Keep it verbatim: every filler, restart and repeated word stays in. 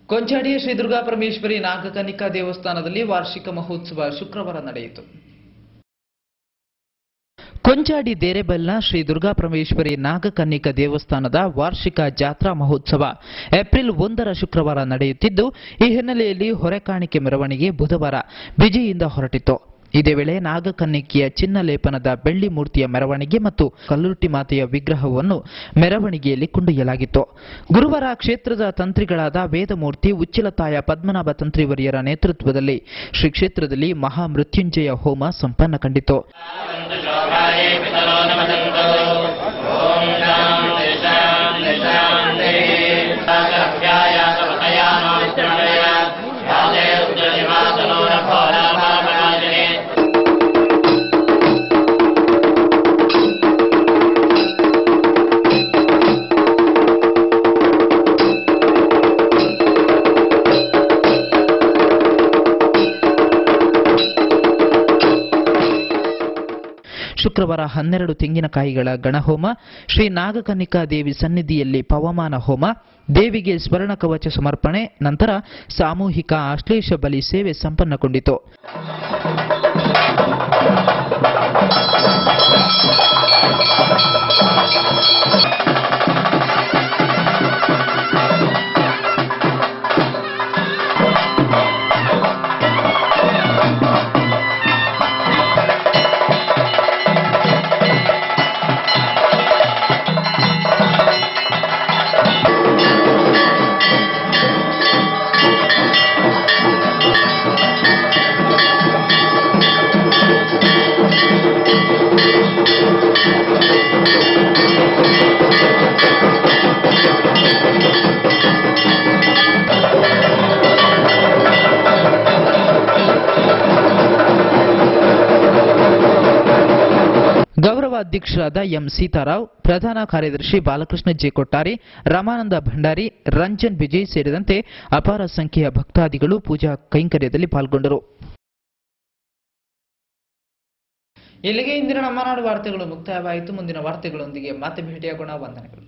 ಕೊಂಚಾಡಿಯ ಶ್ರೀ ದುರ್ಗಾ ಪರಮೇಶ್ವರಿ ನಾಗಕನ್ನಿಕಾ ದೇವಸ್ಥಾನದಲ್ಲಿ ವಾರ್ಷಿಕ ಮಹೋತ್ಸವ ಶುಕ್ರವಾರ ನಡೆಯಿತು. ಕೊಂಚಾಡಿ ದೇರೆಬೆಲ್ನ ಶ್ರೀ ದುರ್ಗಾ ಪರಮೇಶ್ವರಿ ನಾಗಕನ್ನಿಕಾ ದೇವಸ್ಥಾನದ ವಾರ್ಷಿಕ ಜಾತ್ರಾ ಮಹೋತ್ಸವ ಏಪ್ರಿಲ್ ಒಂದರ ಶುಕ್ರವಾರ ನಡೆಯುತ್ತಿದ್ದು, ಈ ಹಿನ್ನೆಲೆಯಲ್ಲಿ ಹೊರೆಕಾಣಿಕೆ ಮೆರವಣಿಗೆ ಬುಧವಾರ ಬಿಜಿಯಿಂದ ಹೊರಟಿತು. ಇದೇ ವೇಳೆ ನಾಗಕನ್ನಿಕೆಯ ಚಿನ್ನ ಲೇಪನದ ಬೆಳ್ಳಿ ಮೂರ್ತಿಯ ಮೆರವಣಿಗೆ ಮತ್ತು ಕಲ್ಲುಟ್ಟಿ ಮಾತೆಯ ವಿಗ್ರಹವನ್ನು ಮೆರವಣಿಗೆಯಲ್ಲಿ ಕೊಂಡೊಯ್ಯಲಾಗಿತ್ತು. ಗುರುವಾರ ಕ್ಷೇತ್ರದ ತಂತ್ರಿಗಳಾದ ವೇದಮೂರ್ತಿ ಉಚ್ಚಿಲತಾಯ ಪದ್ಮನಾಭ ತಂತ್ರಿವರಿಯರ ನೇತೃತ್ವದಲ್ಲಿ ಶ್ರೀ ಕ್ಷೇತ್ರದಲ್ಲಿ ಮಹಾಮೃತ್ಯುಂಜಯ ಹೋಮ ಸಂಪನ್ನ ಕಂಡಿತು. ಶುಕ್ರವಾರ ಹನ್ನೆರಡು ತೆಂಗಿನಕಾಯಿಗಳ ಗಣಹೋಮ, ಶ್ರೀ ನಾಗಕನ್ನಿಕಾ ದೇವಿ ಸನ್ನಿಧಿಯಲ್ಲಿ ಪವಮಾನ ಹೋಮ, ದೇವಿಗೆ ಸ್ವರ್ಣ ಕವಚ ಸಮರ್ಪಣೆ, ನಂತರ ಸಾಮೂಹಿಕ ಆಶ್ಲೇಷ ಬಲಿ ಸೇವೆ ಸಂಪನ್ನಗೊಂಡಿತು. ಗೌರವ ಅಧ್ಯಕ್ಷರಾದ ಎಂ ಸೀತಾರಾವ್, ಪ್ರಧಾನ ಕಾರ್ಯದರ್ಶಿ ಬಾಲಕೃಷ್ಣ ಜೆ ಕೊಟ್ಟಾರಿ, ರಾಮಾನಂದ ಭಂಡಾರಿ, ರಂಜನ್ ವಿಜಯ್ ಸೇರಿದಂತೆ ಅಪಾರ ಸಂಖ್ಯೆಯ ಭಕ್ತಾದಿಗಳು ಪೂಜಾ ಕೈಂಕರ್ಯದಲ್ಲಿ ಪಾಲ್ಗೊಂಡರು. ಇಲ್ಲಿಗೆ ಇಂದಿನ ನಮ್ಮ ನಾಡು ವಾರ್ತೆಗಳು ಮುಕ್ತಾಯವಾಯಿತು. ಮುಂದಿನ ವಾರ್ತೆಗಳೊಂದಿಗೆ ಮತ್ತೆ ಭೇಟಿಯಾಗೋಣ. ವಂದನೆಗಳು.